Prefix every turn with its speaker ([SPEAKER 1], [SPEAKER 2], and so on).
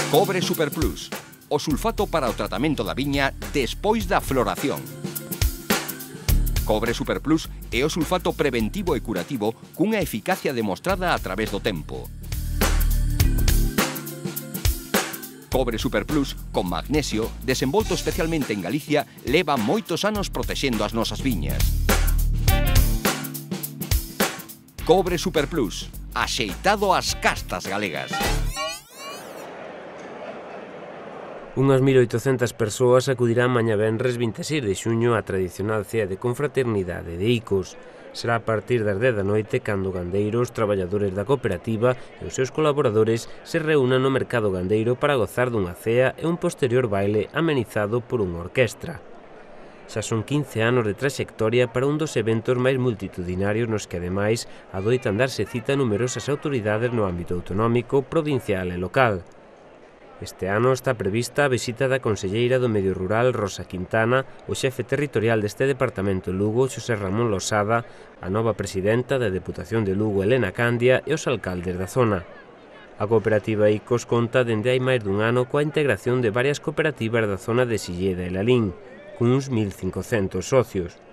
[SPEAKER 1] Cobre Super Plus, o sulfato para o tratamento da viña despois da floración. Cobre Super Plus é o sulfato preventivo e curativo cunha eficacia demostrada a través do tempo. Cobre Super Plus, con magnesio, desenvolto especialmente en Galicia, leva moitos anos protexendo as nosas viñas. Cobre Super Plus, axeitado ás castas galegas.
[SPEAKER 2] Unhas 1.800 persoas acudirán mañá venres 26 de xuño á tradicional cea de confraternidade de Icos. Será a partir das 10 da noite cando gandeiros, traballadores da cooperativa e os seus colaboradores se reúnan no mercado gandeiro para gozar dunha cea e un posterior baile amenizado por unha orquestra. Xa son 15 anos de traxectoria para un dos eventos máis multitudinarios nos que, ademais, adoitan darse cita numerosas autoridades no ámbito autonómico, provincial e local. Este ano está prevista a visita da conselleira do Medio Rural, Rosa Quintana, o xefe territorial deste departamento Lugo, Xosé Ramón Losada, a nova presidenta da Deputación de Lugo, Elena Candia, e os alcaldes da zona. A cooperativa Icos conta dende hai máis dun ano coa integración de varias cooperativas da zona de Silleda e Lalín, cuns 1.500 socios.